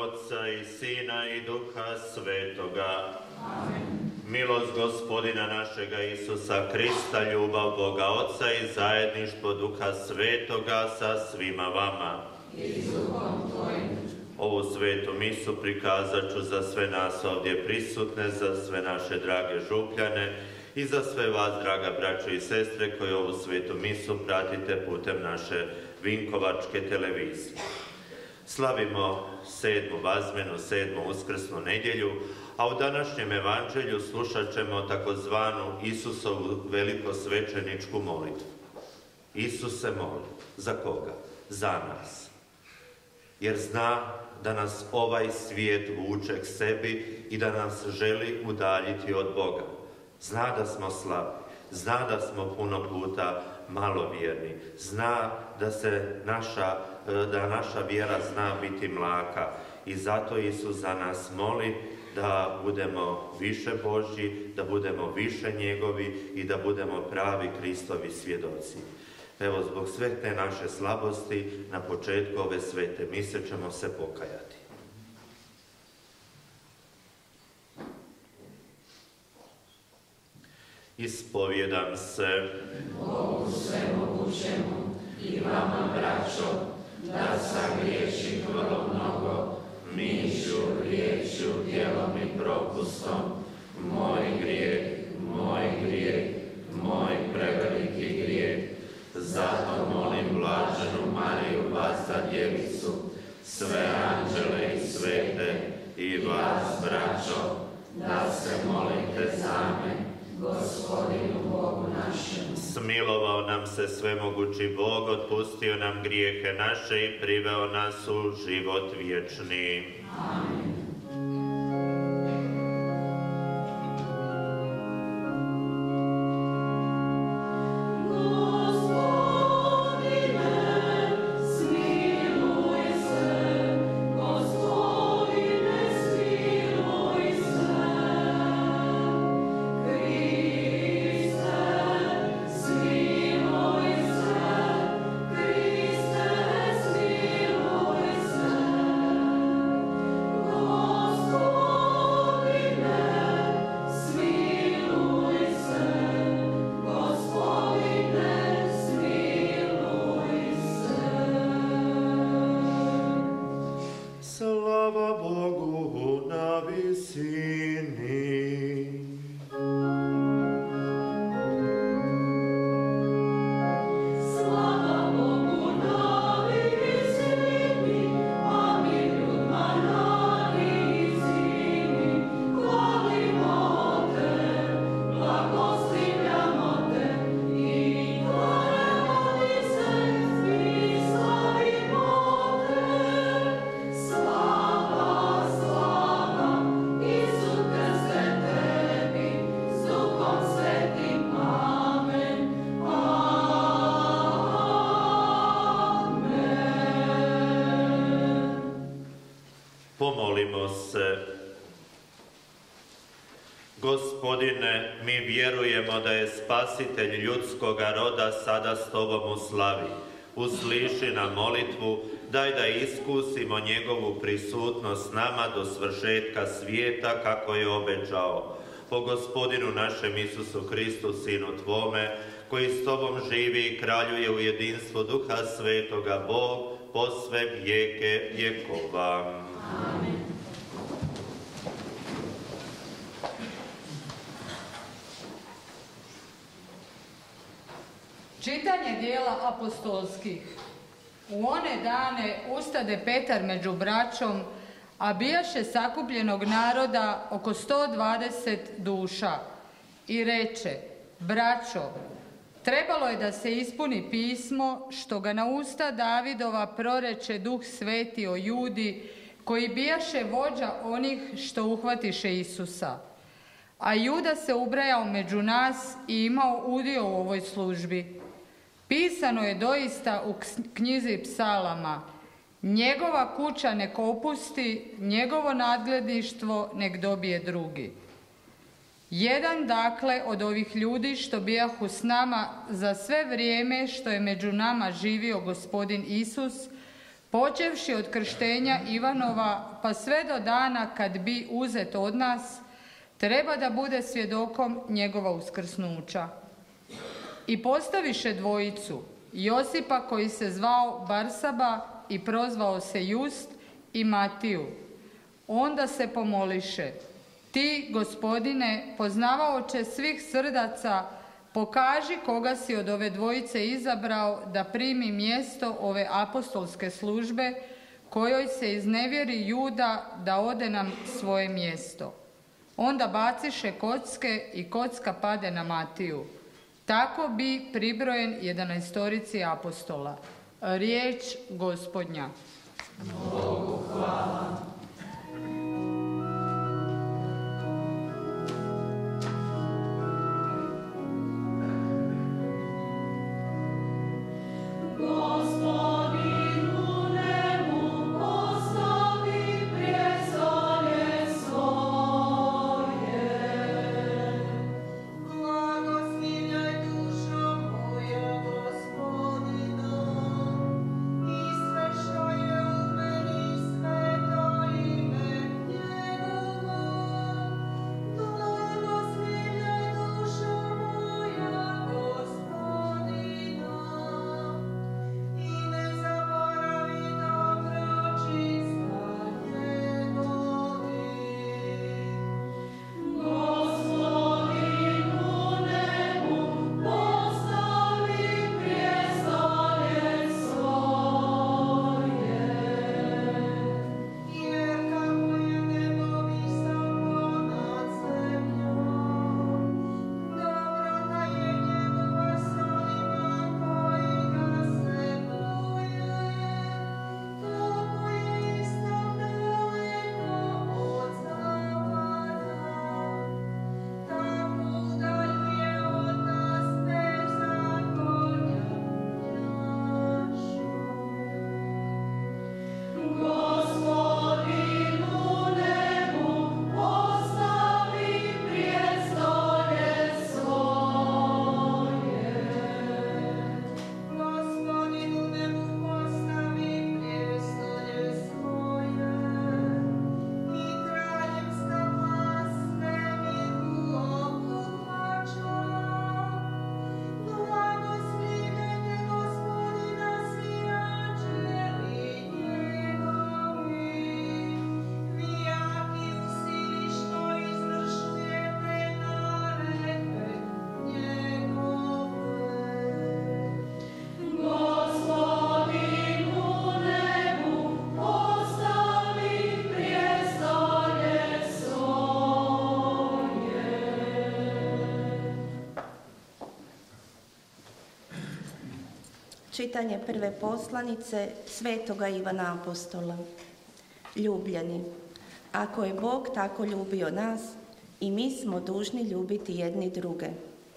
Otca i Sina i Duha Svetoga. Amen. Milost Gospodina našega Isusa Krista, ljubav Boga Otca i zajedništvo Duha Svetoga sa svima vama. I s Duhom Tvojim. Ovu svetu misu prikazat ću za sve nas ovdje prisutne, za sve naše drage župljane i za sve vas, draga braćo i sestre, koji ovu svetu misu pratite putem naše Vinkovačke televizije. Slavimo 7. vazmenu, 7. uskrsnu nedjelju, a u današnjem evanđelju slušat ćemo takozvanu Isusovu velikosvećeničku molitvu. Isus se moli. Za koga? Za nas. Jer zna da nas ovaj svijet vuče k sebi i da nas želi udaljiti od Boga. Zna da smo slabi, zna da smo puno puta malovjerni, zna da naša vjera zna biti mlaka i zato Isus za nas moli da budemo više Božji, da budemo više njegovi i da budemo pravi Kristovi svjedoci. Evo, zbog sve te naše slabosti, na početku ove svete mise ćemo se pokajati. Ispovjedam se Bogu svemogućemu i vama, braćo, da sagriješim vrlo mnogo, mišlju, riječju, djelom i propustom, moj grijeh, moj preveliki grijeh. Zato molim blaženu Mariju, Vlastodjevicu, sve anđele i svete i vas, braćo, da se molite za me, Gospodinu Bogu našem. Smilovao nam se svemogući Bog, otpustio nam grijehe naše i priveo nas u život vječni. Amen. Pomolimo se. Gospodine, mi vjerujemo da je Spasitelj ljudskoga roda sada s Tobom u slavi. Usliši nam molitvu, daj da iskusimo njegovu prisutnost s nama do svršetka svijeta kako je obećao. Po Gospodinu našem Isusu Kristu, Sinu Tvome, koji s Tobom živi i kraljuje u jedinstvu Duha Svetoga, Bog, po sve vijeke vjekova. Amen. Čitanje dijela apostolskih. U one dane ustade Petar među braćom, a bijaše sakupljenog naroda oko 120 duša. I reče: braćo, trebalo je da se ispuni pismo, što ga na usta Davidova proreče Duh Sveti o Judi, koji bijaše vođa onih što uhvatiše Isusa. A Juda se ubrajao među nas i imao udio u ovoj službi. Pisano je doista u knjizi psalama: njegova kuća nek opusti, njegovo nadgledništvo nek dobije drugi. Jedan dakle od ovih ljudi što bijahu s nama za sve vrijeme što je među nama živio Gospodin Isus, počevši od krštenja Ivanova pa sve do dana kad bi uzet od nas, treba da bude svjedokom njegova uskrsnuća. I postaviše dvojicu, Josipa koji se zvao Barsaba i prozvao se Just, i Matiju. Onda se pomoliše: Ti, Gospodine, poznavaoče svih srdaca, pokaži koga si od ove dvojice izabrao da primi mjesto ove apostolske službe, kojoj se iznevjeri Juda da ode nam svoje mjesto. Onda baciše kocke i kocka pade na Matiju. Tako bi pribrojen 11 apostola. Riječ Gospodnja. Bogu hvala. Čitanje prve poslanice Svetoga Ivana Apostola. Ljubljeni, ako je Bog tako ljubio nas, i mi smo dužni ljubiti jedni druge.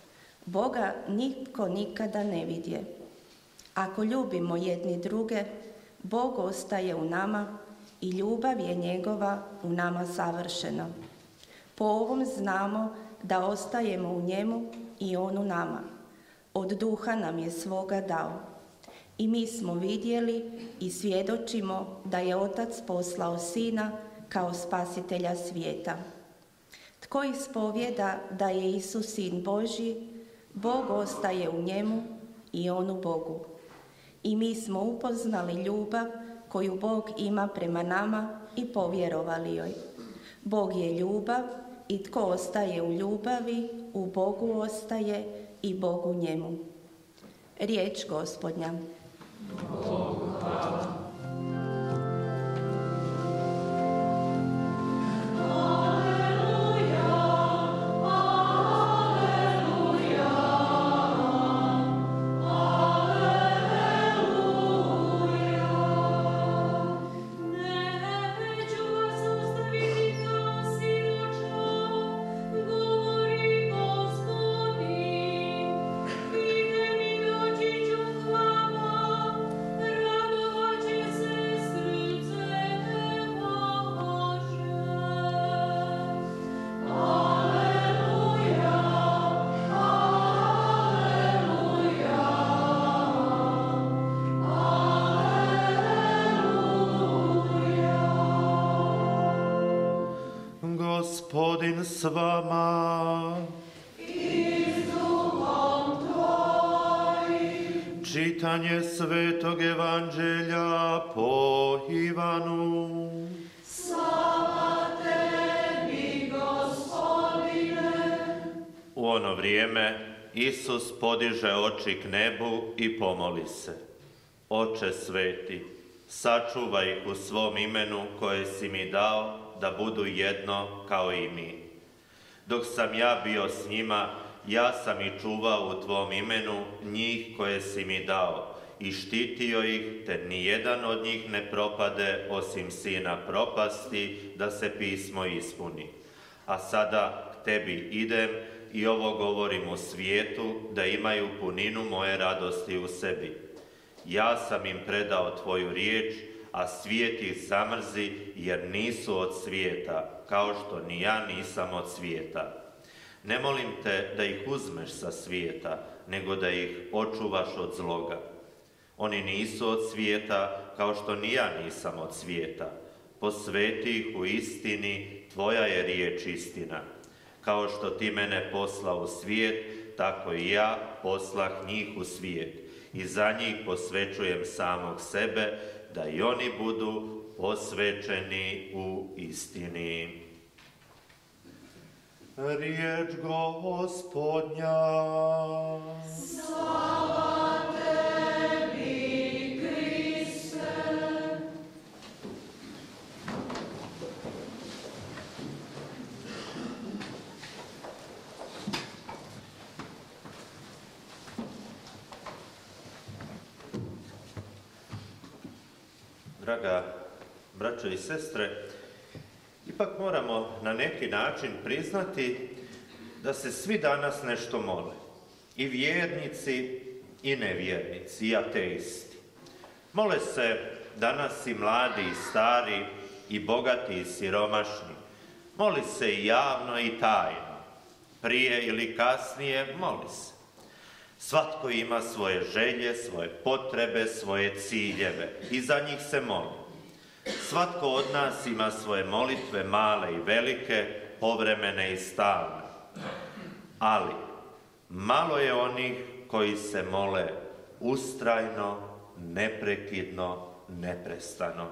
Boga nitko nikada ne vidje. Ako ljubimo jedni druge, Bog ostaje u nama i ljubav je njegova u nama savršena. Po ovom znamo da ostajemo u njemu i on u nama. Od duha nam je svoga dao. I mi smo vidjeli i svjedočimo da je Otac poslao Sina kao spasitelja svijeta. Tko ispovjeda da je Isus Sin Božji, Bog ostaje u njemu i on u Bogu. I mi smo upoznali ljubav koju Bog ima prema nama i povjerovali joj. Bog je ljubav i tko ostaje u ljubavi, u Bogu ostaje i Bog u njemu. Riječ Gospodnja. Bogu hvala. Radovat Gospodin s vama. I s duhom tvojim. Čitanje Svetog Evanđelja po Ivanu. Slava tebi, Gospodine. U ono vrijeme Isus podiže oči k nebu i pomoli se. Oče sveti, sačuvaj ih u svom imenu koje si mi dao da budu jedno kao i mi. Dok sam ja bio s njima, ja sam i čuvao u tvom imenu njih koje si mi dao i štitio ih, te nijedan od njih ne propade osim sina propasti, da se pismo ispuni. A sada k tebi idem i ovo govorim u svijetu, da imaju puninu moje radosti u sebi. Ja sam im predao tvoju riječ, a svijet ih zamrzi, jer nisu od svijeta, kao što ni ja nisam od svijeta. Ne molim te da ih uzmeš sa svijeta, nego da ih očuvaš od zloga. Oni nisu od svijeta, kao što ni ja nisam od svijeta. Posveti ih u istini, tvoja je riječ istina. Kao što ti mene poslao u svijet, tako i ja poslah njih u svijet. I za njih posvećujem samog sebe, da i oni budu posvećeni u istini. Riječ Gospodnja. Slava tebi, Kriste. Draga braćo i sestre, ipak moramo na neki način priznati da se svi danas nešto mole. I vjernici i nevjernici i ateisti. Mole se danas i mladi i stari, i bogati i siromašni. Moli se i javno i tajno. Prije ili kasnije moli se. Svatko ima svoje želje, svoje potrebe, svoje ciljeve i za njih se moli. Svatko od nas ima svoje molitve, male i velike, povremene i stalne. Ali malo je onih koji se mole ustrajno, neprekidno, neprestano.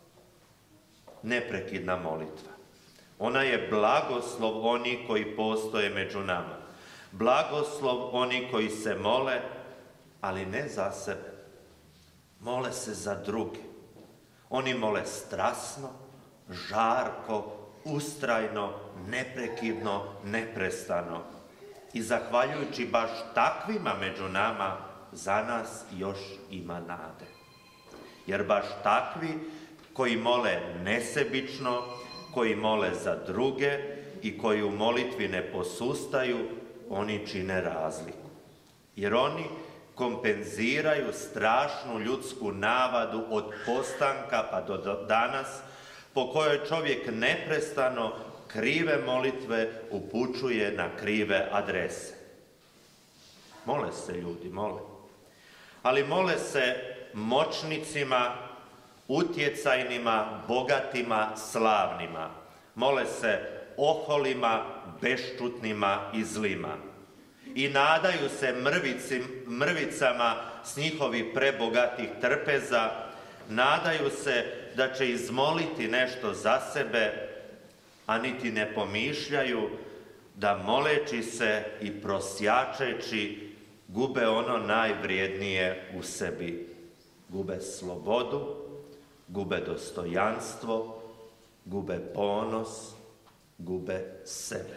Neprekidna molitva. Ona je blagoslov onih koji postoje među nama. Blagoslov oni koji se mole, ali ne za sebe. Mole se za druge. Oni mole strasno, žarko, ustrajno, neprekidno, neprestano. I zahvaljujući baš takvima među nama, za nas još ima nade. Jer baš takvi koji mole nesebično, koji mole za druge i koji u molitvi ne posustaju, oni čine razliku. Jer oni kompenziraju strašnu ljudsku navadu od postanka pa do danas, po kojoj čovjek neprestano krive molitve upućuje na krive adrese. Mole se ljudi, mole. Ali mole se moćnicima, utjecajnima, bogatima, slavnima. Mole se oholima, beščutnima i zlima. I nadaju se mrvicama s njihovih prebogatih trpeza, nadaju se da će izmoliti nešto za sebe, a niti ne pomišljaju da moleći se i prosjačeći gube ono najvrijednije u sebi. Gube slobodu, gube dostojanstvo, gube ponos, gube sebe.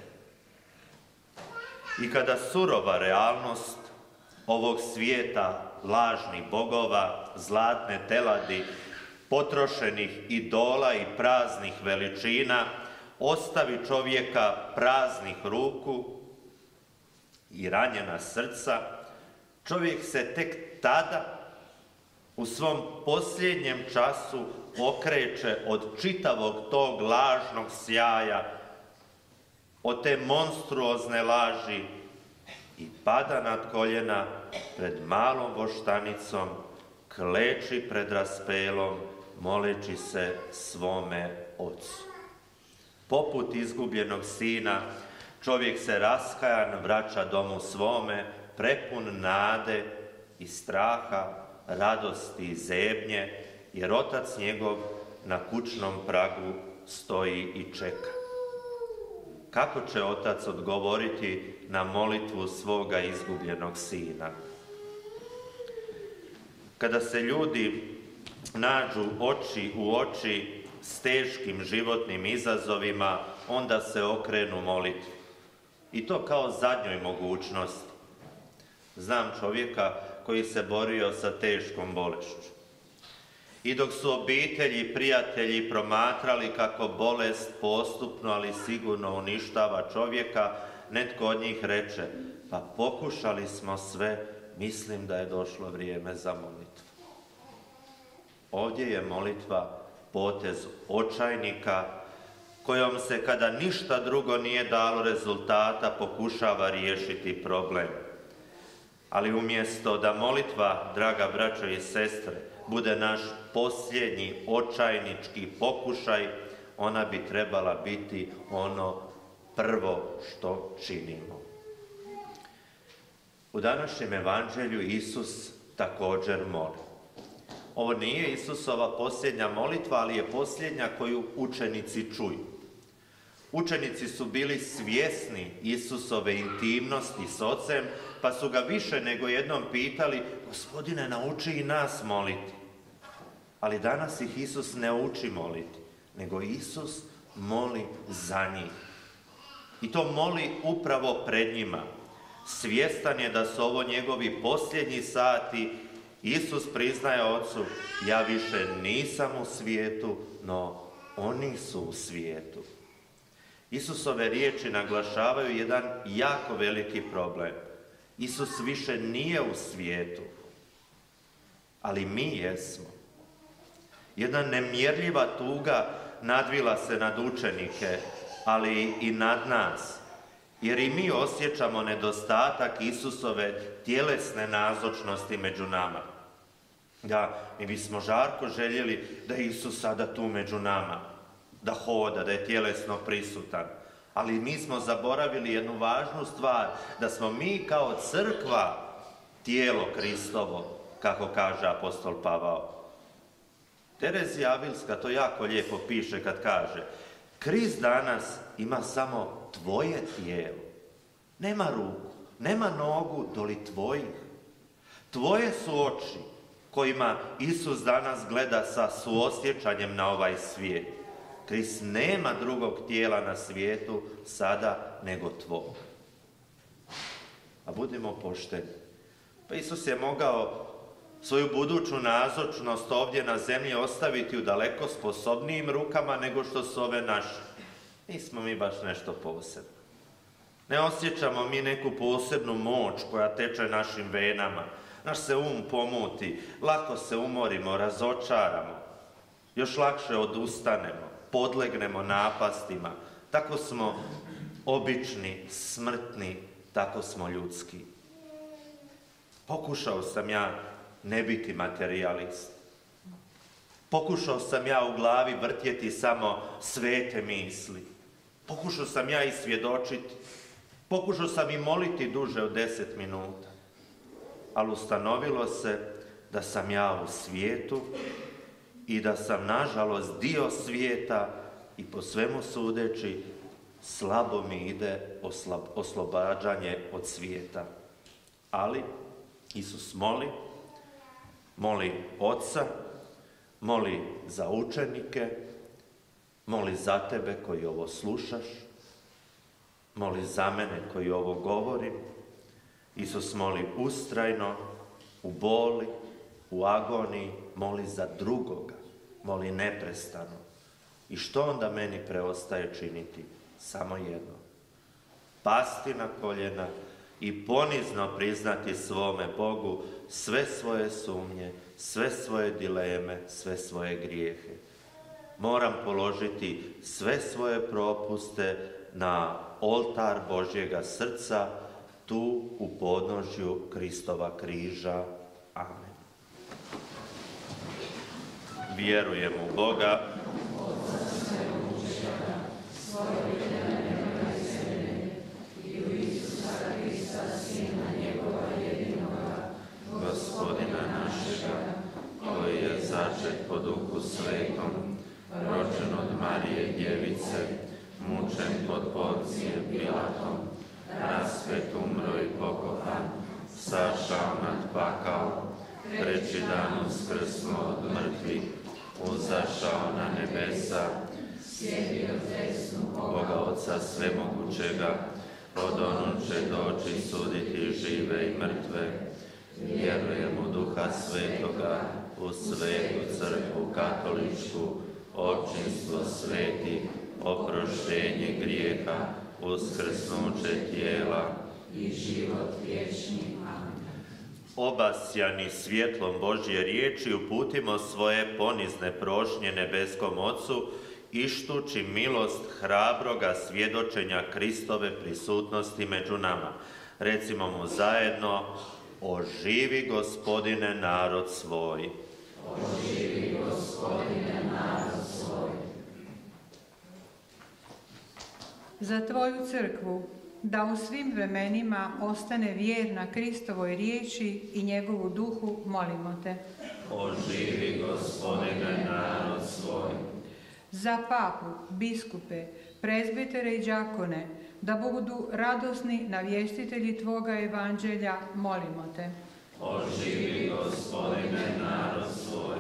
I kada surova realnost ovog svijeta lažnih bogova, zlatne teladi, potrošenih idola i praznih veličina, ostavi čovjeka praznih ruku i ranjena srca, čovjek se tek tada u svom posljednjem času okreće od čitavog tog lažnog sjaja, od te monstruozne laži i pada nad koljena pred malom voštanicom, kleči pred raspelom, moleći se svome Ocu. Poput izgubljenog sina, čovjek se raskajan vraća domu svome, prepun nade i straha, radosti i zebnje, jer otac njegov na kućnom pragu stoji i čeka. Kako će otac odgovoriti na molitvu svoga izgubljenog sina? Kada se ljudi nađu oči u oči s teškim životnim izazovima, onda se okrenu molitvi. I to kao zadnjoj mogućnosti. Znam čovjeka koji se borio sa teškom bolešću. I dok su obitelji i prijatelji promatrali kako bolest postupno, ali sigurno uništava čovjeka, netko od njih reče: pa pokušali smo sve, mislim da je došlo vrijeme za molitvu. Ovdje je molitva potez očajnika kojom se, kada ništa drugo nije dalo rezultata, pokušava riješiti problem. Ali umjesto da molitva, draga braćo i sestre, bude naš posljednji očajnički pokušaj, ona bi trebala biti ono prvo što činimo. U današnjem evanđelju Isus također moli. Ovo nije Isusova posljednja molitva, ali je posljednja koju učenici čuju. Učenici su bili svjesni Isusove intimnosti s Ocem, pa su ga više nego jednom pitali: Gospodine, nauči i nas moliti. Ali danas ih Isus ne uči moliti, nego Isus moli za njih. I to moli upravo pred njima. Svjestan je da su ovo njegovi posljednji sati. Isus priznaje Ocu: ja više nisam u svijetu, no oni su u svijetu. Isusove riječi naglašavaju jedan jako veliki problem. Isus više nije u svijetu, ali mi jesmo. Jedna nemjerljiva tuga nadvila se nad učenike, ali i nad nas, jer i mi osjećamo nedostatak Isusove tjelesne nazočnosti među nama. Da, mi bismo žarko željeli da je Isus sada tu među nama, da hoda, da je tjelesno prisutan. Ali mi smo zaboravili jednu važnu stvar, da smo mi kao crkva tijelo Kristovo, kako kaže apostol Pavao. Terezija Avilska to jako lijepo piše kad kaže: Krist danas ima samo tvoje tijelo. Nema ruku, nema nogu doli tvojih. Tvoje su oči kojima Isus danas gleda sa suosjećanjem na ovaj svijet. Krist nema drugog tijela na svijetu sada nego tvog. A budimo pošteni. Pa Isus je mogao svoju buduću nazočnost ovdje na zemlji ostaviti u daleko sposobnijim rukama nego što su ove naše. Nismo mi baš nešto posebno. Ne osjećamo mi neku posebnu moć koja teče našim venama. Naš se pomuti, lako se umorimo, razočaramo. Još lakše odustanemo, podlegnemo napastima. Tako smo obični, smrtni, tako smo ljudski. Pokušao sam ja ne biti materijalist. Pokušao sam ja u glavi vrtjeti samo svete misli. Pokušao sam ja i svjedočiti. Pokušao sam i moliti duže od 10 minuta. Ali ustanovilo se da sam ja u svijetu i da sam, nažalost, dio svijeta i po svemu sudeći slabo mi ide oslobađanje od svijeta. Ali Isus moli Oca, moli za učenike, moli za tebe koji ovo slušaš, moli za mene koji ovo govorim. Isus moli ustrajno, u boli, u agoniji, moli za drugoga, moli neprestano. I što onda meni preostaje činiti? Samo jedno. Pasti na koljena i ponizno priznati svome Bogu sve svoje sumnje, sve svoje dileme, sve svoje grijehe. Moram položiti sve svoje propuste na oltar Božjega srca, tu u podnožju Kristova križa. Amen. Vjerujem u Boga, Gospodina našega, koji je začet po Duhu Svetom, rođen od Marije Djevice, mučen pod Porcijem Pilatom, raspet, umro i pokopan, sašao nad pakao, treći dan uskrsnuo od mrtvih, uzašao na nebesa, sjedio desnu Boga Oca Svemogućega, odonuče doći suditi žive i mrtve. Vjerujem u Duha Svetoga, u Svetu Crkvu Katoličku, općinstvo svetih, oproštenje grijeha, uskrsnuće tijela i život vječni. Obasjani svjetlom Božje riječi uputimo svoje ponizne prošnje nebeskom Ocu, ištući milost hrabroga svjedočenja Kristove prisutnosti među nama. Recimo mu zajedno: oživi, Gospodine, narod svoj. Oživi, Gospodine, narod svoj. Za Tvoju crkvu, da u svim vremenima ostane vjerna Kristovoj riječi i njegovu duhu, molimo Te. Oživi, Gospodine, narod svoj. Za papu, biskupe, prezbitere i đakone, da budu radosni navjestitelji Tvoga evanđelja, molimo Te. Oživi, Gospodine, narod svoj.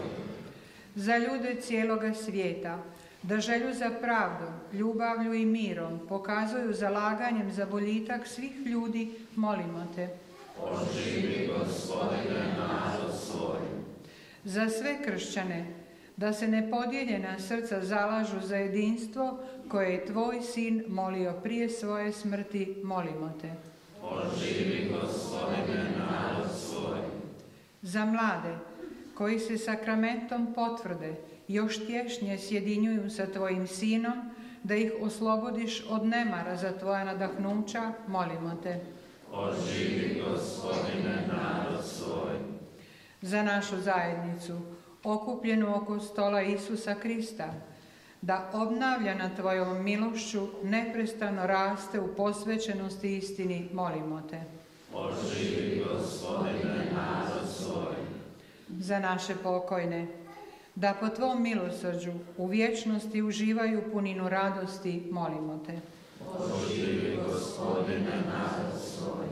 Za ljude cijeloga svijeta, da želju za pravdom, ljubavlju i mirom pokazuju zalaganjem za boljitak svih ljudi, molimo Te. Oživi, Gospodine, narod svoj. Za sve kršćane, da se nepodijeljena srca zalažu za jedinstvo koje je Tvoj Sin molio prije svoje smrti, molimo Te. Oživi, Gospodine, narod svoj. Za mlade, koji se sakramentom potvrde još tješnje sjedinjuju sa Tvojim Sinom, da ih oslobodiš od nemara za Tvoja nadahnuća, molimo Te. Oživi, Gospodine, narod svoj. Za našu zajednicu, okupljenu oko stola Isusa Krista, da obnavljana Tvojom milošću neprestano raste u posvećenosti istini, molimo Te. Oživi, Gospodine, narod svoj. Za naše pokojne, da po Tvom milosrđu u vječnosti uživaju puninu radosti, molimo Te. Oživi, Gospodine, narod svoj.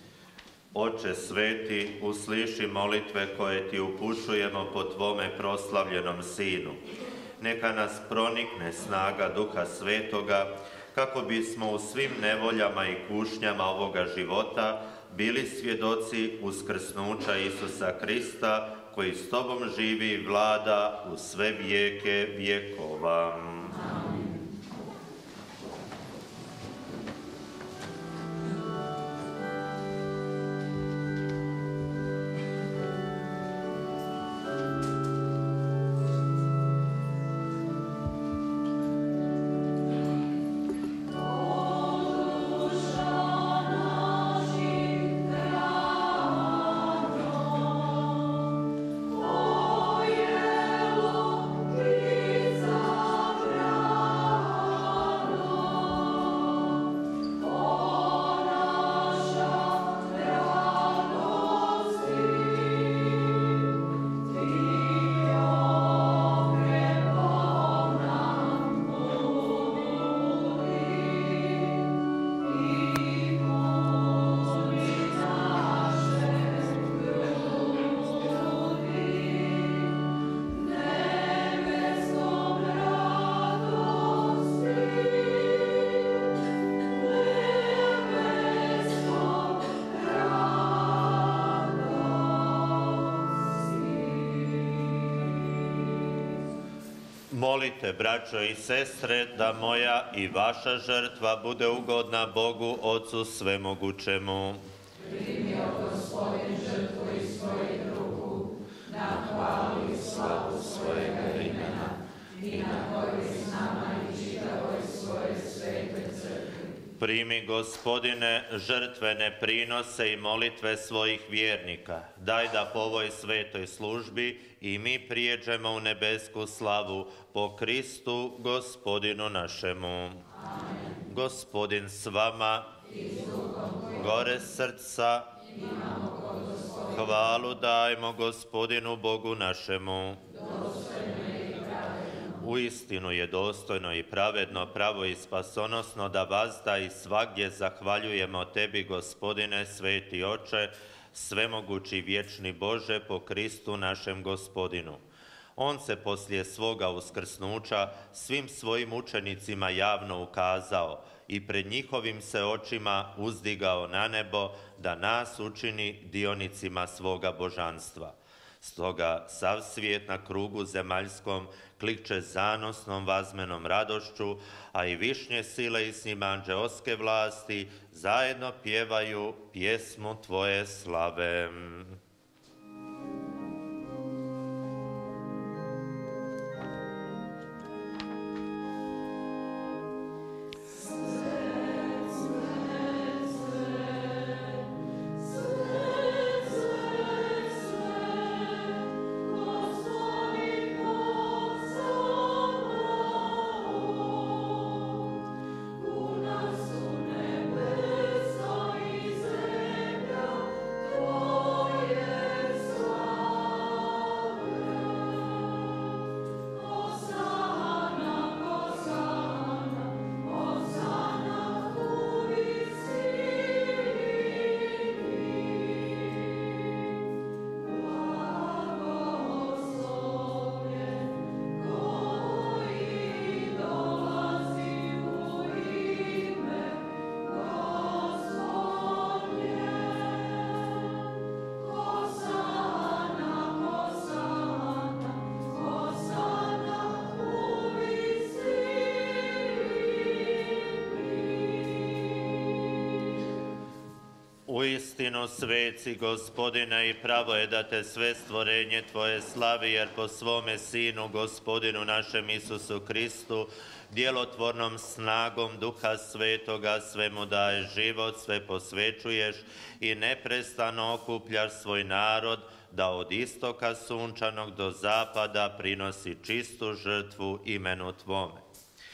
Oče sveti, usliši molitve koje Ti upućujemo po Tvome proslavljenom Sinu. Neka nas pronikne snaga Duha Svetoga, kako bismo u svim nevoljama i kušnjama ovoga života bili svjedoci uskrsnuća Isusa Krista, koji s Tobom živi i vlada u sve vijeke vjekova. Molite, braćo i sestre, da moja i vaša žrtva bude ugodna Bogu Ocu Svemogućemu. Primio Gospodin žrtvu iz svojih ruku, na hvalu i slavu svojega imena i na korist nama i čitavoj svoje svete crkvi. Primi, Gospodine, žrtvene prinose i molitve svojih vjernika. Daj da po ovoj svetoj službi i mi prijeđemo u nebesku slavu po Kristu, Gospodinu našemu. Amen. Gospodin s vama, gore srca, hvalu dajmo Gospodinu Bogu našemu. Uistinu je dostojno i pravedno, pravo i spasonosno da vazda i svagdje zahvaljujemo Tebi, Gospodine, sveti Oče, svemogući vječni Bože, po Kristu našem Gospodinu. On se poslije svoga uskrsnuća svim svojim učenicima javno ukazao i pred njihovim se očima uzdigao na nebo da nas učini dionicima svoga božanstva. Stoga sav svijet na krugu zemaljskom klikće zanosnom vazmenom radošću, a i višnje sile i s njima anđeoske vlasti zajedno pjevaju pjesmu Tvoje slave. Uistinu, sveci, Gospodine, i pravo je da te sve stvorenje Tvoje slavi, jer po svome Sinu, Gospodinu našem Isusu Kristu, djelotvornom snagom Duha Svetoga svemu daješ život, sve posvećuješ i neprestano okupljaš svoj narod, da od istoka sunčanog do zapada prinosi čistu žrtvu imenu Tvome.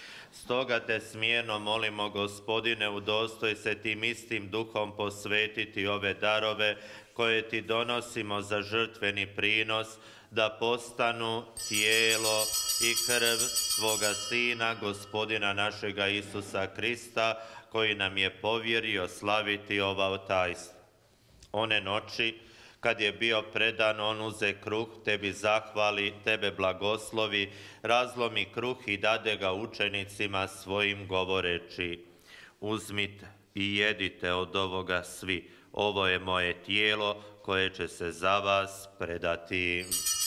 Stoga te smjerno molimo, Gospodine, udostoj se tim istim duhom posvetiti ove darove koje Ti donosimo za žrtveni prinos, da postanu tijelo i krv Tvoga Sina, Gospodina našega Isusa Krista, koji nam je povjerio slaviti ova tajstva. One noći, kad je bio predan, on uze kruh, Tebi zahvali, Tebe blagoslovi, razlomi kruh i dade ga učenicima svojim govoreći: uzmite i jedite od ovoga svi, ovo je moje tijelo koje će se za vas predati.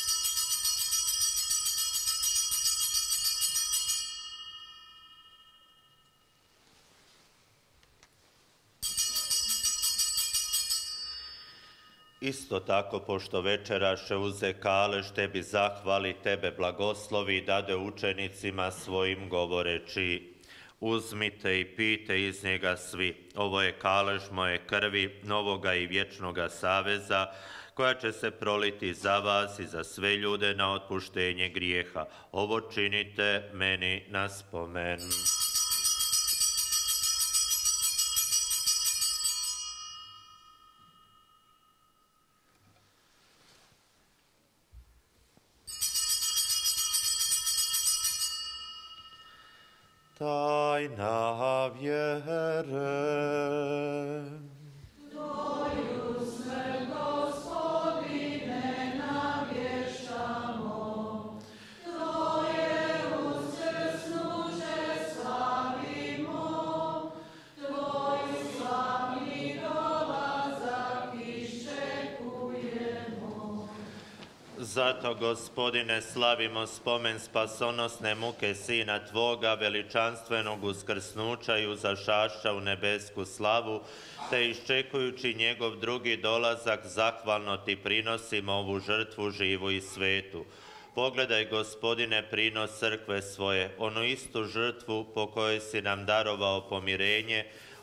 Isto tako, pošto večeraše, uze kaleš, Tebi zahvali, Tebe blagoslovi i dade učenicima svojim govoreći: uzmite i pijte iz njega svi, ovo je kaleš moje krvi, novoga i vječnoga saveza, koja će se proliti za vas i za sve ljude na otpuštenje grijeha. Ovo činite meni na spomen. Tajna vjere. Tvoju smrt, Gospodine, navješamo, Tvoje uskrsnuće slavimo, Tvoj slavni dolazak iščekujemo. Zato, Gospodine, slavimo spomen spasonosne muke Sina Tvoga, veličanstvenog uskrsnuća i uzašašća u nebesku slavu, te iščekujući njegov drugi dolazak, zahvalno Ti prinosimo ovu žrtvu živu i svetu. Pogledaj, Gospodine, prinos crkve svoje, onu istu žrtvu po kojoj si nam darovao pomirenje,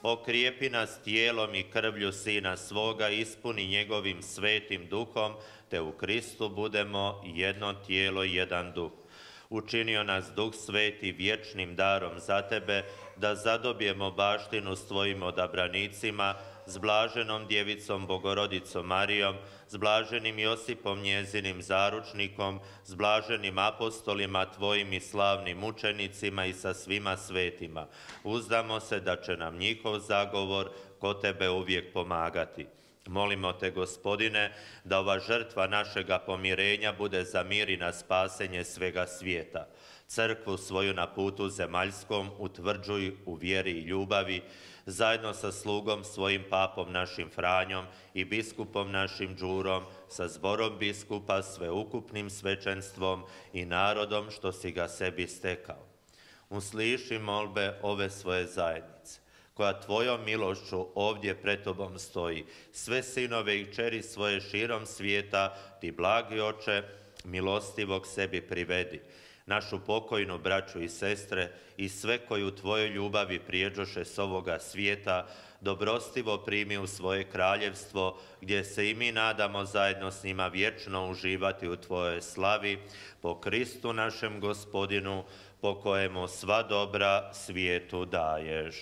okrijepi nas tijelom i krvlju Sina svoga, ispuni njegovim svetim duhom, te u Kristu budemo jedno tijelo i jedan duh. Učinio nas Duh Sveti vječnim darom za tebe, da zadobijemo baštinu s tvojim odabranicima, s blaženom djevicom Bogorodicom Marijom, s blaženim Josipom njezinim zaručnikom, s blaženim apostolima tvojim i slavnim učenicima i sa svima svetima. Uzdamo se da će nam njihov zagovor kod tebe uvijek pomagati. Molimo te, Gospodine, da ova žrtva našega pomirenja bude za mir i na spasenje svega svijeta. Crkvu svoju na putu zemaljskom utvrđuj u vjeri i ljubavi, zajedno sa slugom svojim papom našim Franjom i biskupom našim Đurom, sa zborom biskupa, sveukupnim svećenstvom i narodom što si ga sebi stekao. Usliši molbe ove svoje zajednice, koja tvojom milošću ovdje pred tobom stoji. Sve sinove i kćeri svoje širom svijeta, ti blagi oče, milostivog sebi privedi. Našu pokojnu braću i sestre i sve koji u tvojoj ljubavi prijeđoše s ovoga svijeta, dobrostivo primi u svoje kraljevstvo, gdje se i mi nadamo zajedno s njima vječno uživati u tvojoj slavi, po Kristu našem Gospodinu, po kojemu sva dobra svijetu daješ.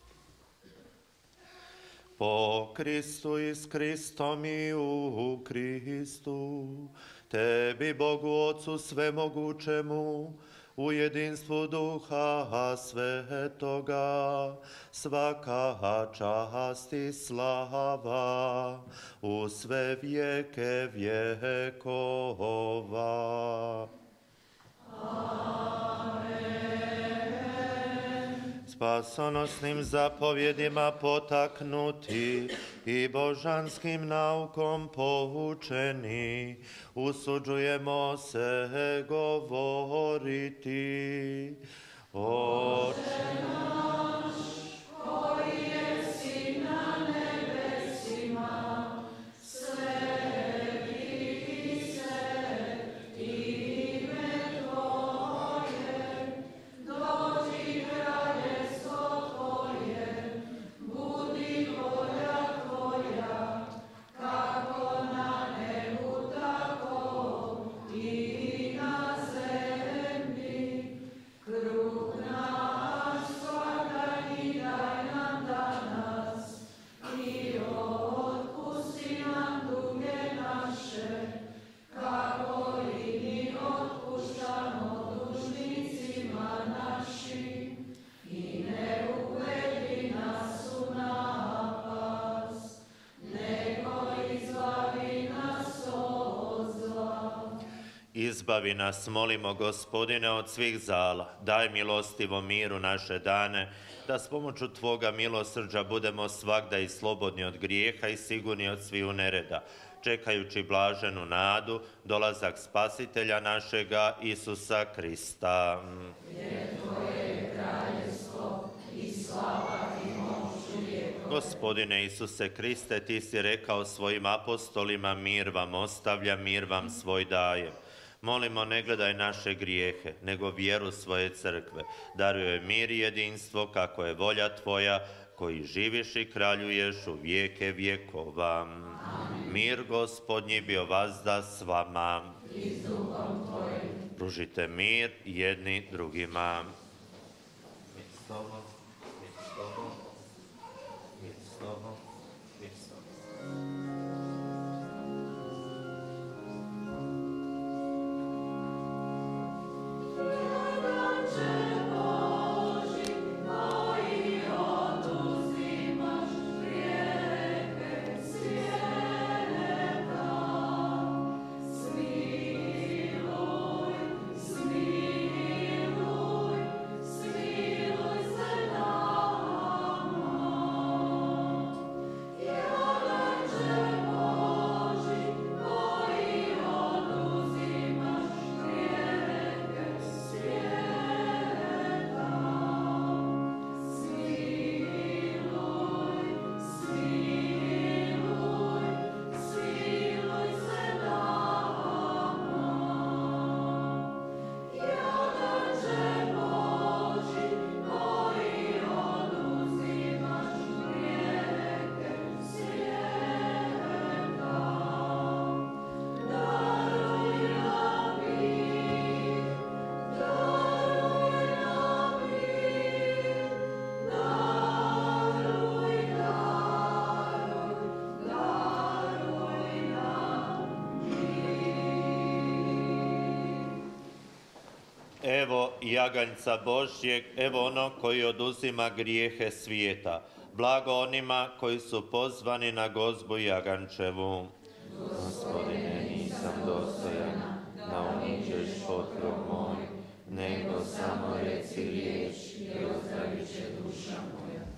Po Kristu i s Kristom i u Kristu, tebi Bogu Otcu svemogućemu, u jedinstvu Duha Svetoga, svaka čast i slava u sve vijeke vjekova. Spasonosnim zapovjedima potaknuti i božanskim naukom poučeni, usuđujemo se govoriti. Oče naš, koji jesi na nebesima, svetiti se ime Tvoje, dođi kraljestvo Tvoje, budi volja Tvoja, kako na nebu, tako i na zemlji. Kruh naš svakdanji daj nam danas i otpusti nam duge naše, kako i mi otpuštamo dužnicima našim, i ne uvedi nas u napast, nego izbavi nas od zla. Izbavi nas, molimo, Gospodine, od svih zala. Daj milostivo miru naše dane, da s pomoću Tvoga milosrđa budemo svagda i slobodni od grijeha i sigurni od sviju nereda, čekajući blaženu nadu, dolazak Spasitelja našega, Isusa Krista. Jer Tvoje je kraljevstvo i slava i moć uvijek. Gospodine Isuse Kriste, Ti si rekao svojim apostolima, mir vam ostavlja, mir vam svoj dajem. Molimo, ne gledaj naše grijehe, nego vjeru svoje crkve. Daruj joj mir i jedinstvo, kako je volja Tvoja, koji živiš i kraljuješ u vijeke vjekova. Amen. Mir Gospodnji bio vazda s vama. I s duhom Tvojim. Pružite mir jedni drugima. Mir s tobom, mir s tobom, mir s tobom, mir s tobom. Yeah. Evo jaganjca Božjeg, evo ono koji oduzima grijehe svijeta. Blago onima koji su pozvani na gozbu jagančevu. Gospodine, nisam dostojan da uničeš potrug moj, nego samo reci riječ i ozdravit će duša moja.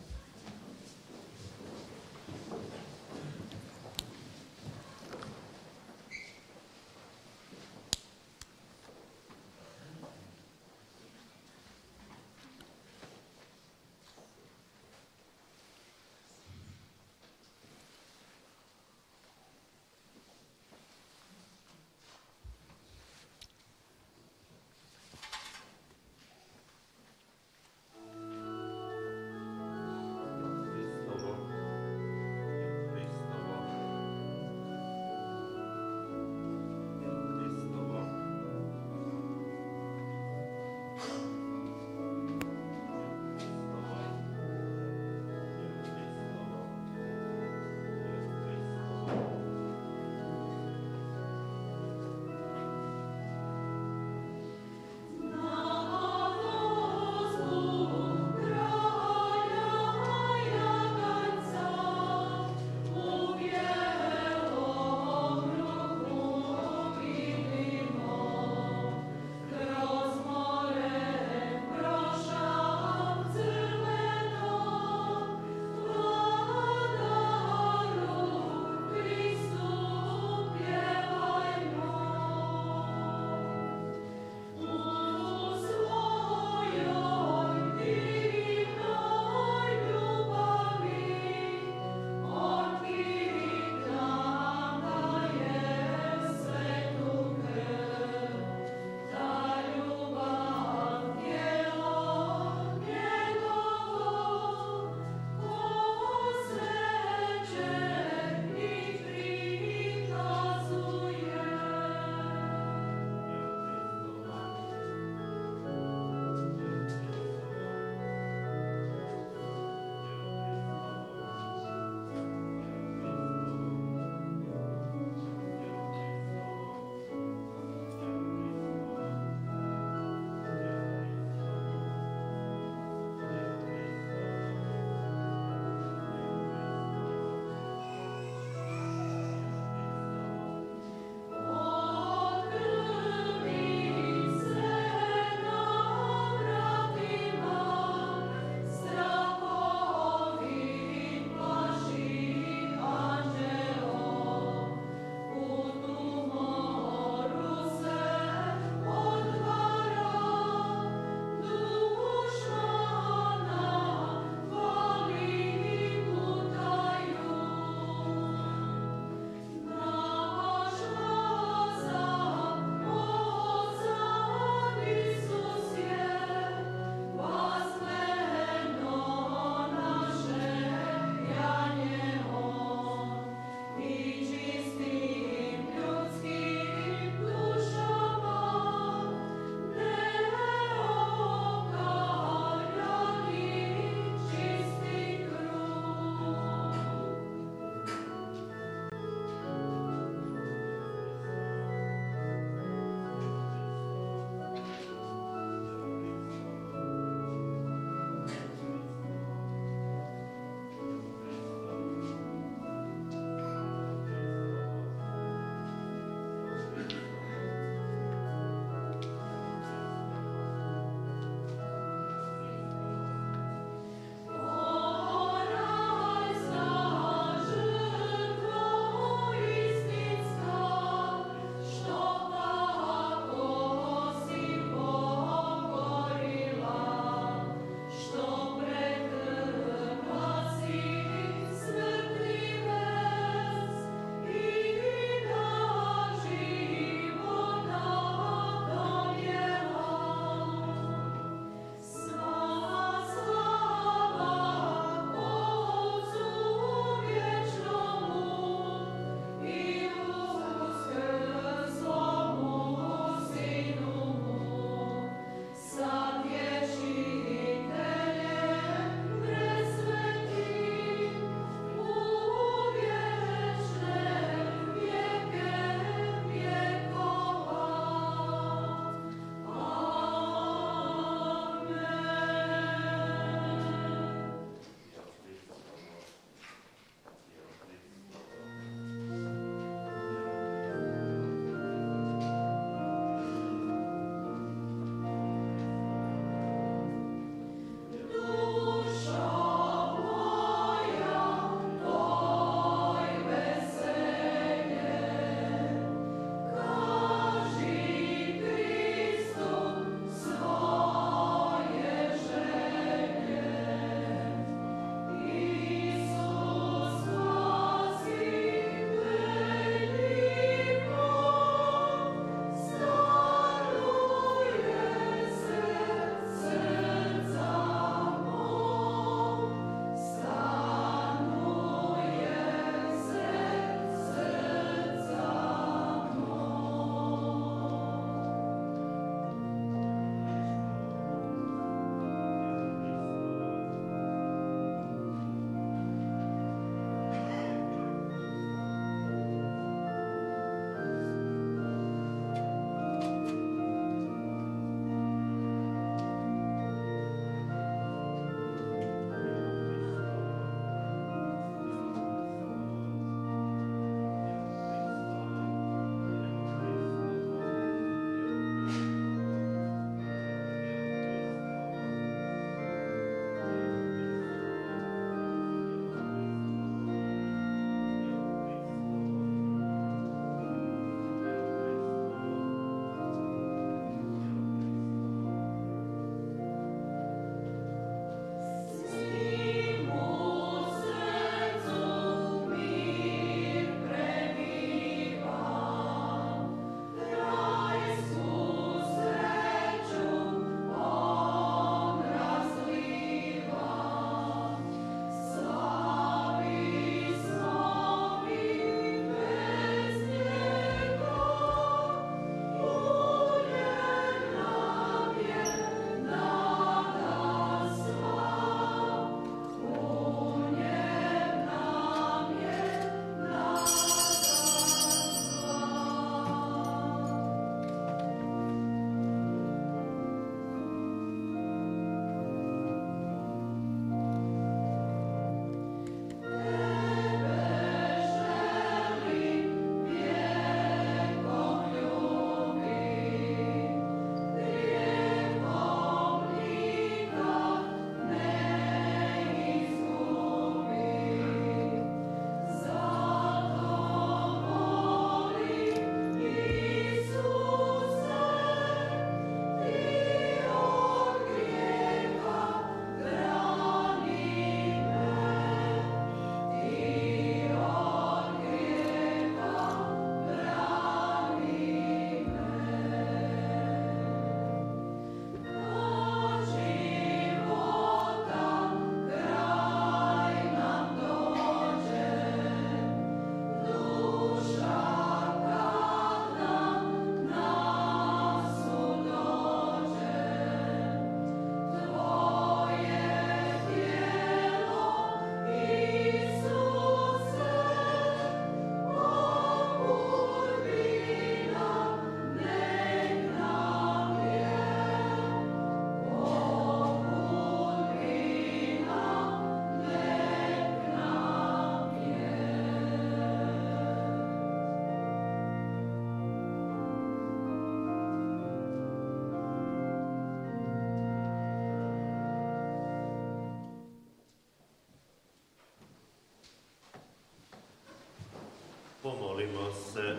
Molimo se.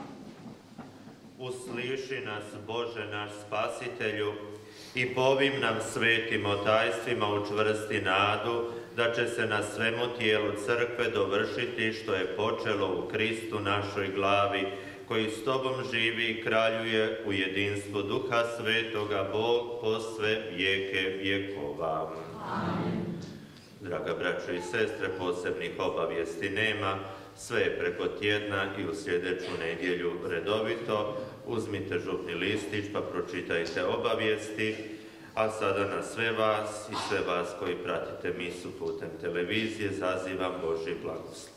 Usliši nas, Bože naš Spasitelju, i po ovim nam svetim otajstvima učvrsti nadu, da će se na svemu tijelu crkve dovršiti što je počelo u Kristu našoj glavi, koji s Tobom živi i kraljuje u jedinstvu Duha Svetoga, Bog po sve vijeke vjekova. Amen. Draga braćo i sestre, posebnih obavijesti nema, sve je preko tjedna i u sljedeću nedjelju redovito. Uzmite župni listić pa pročitajte obavijesti, a sada na sve vas i sve vas koji pratite misu putem televizije zazivam Božji blagoslov.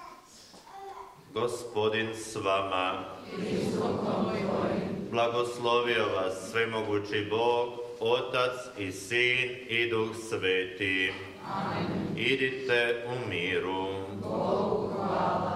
Gospodin s vama, blagoslovio vas svemogući Bog, Otac i Sin i Duh Sveti. Amen. Idite u miru. Bogu hvala.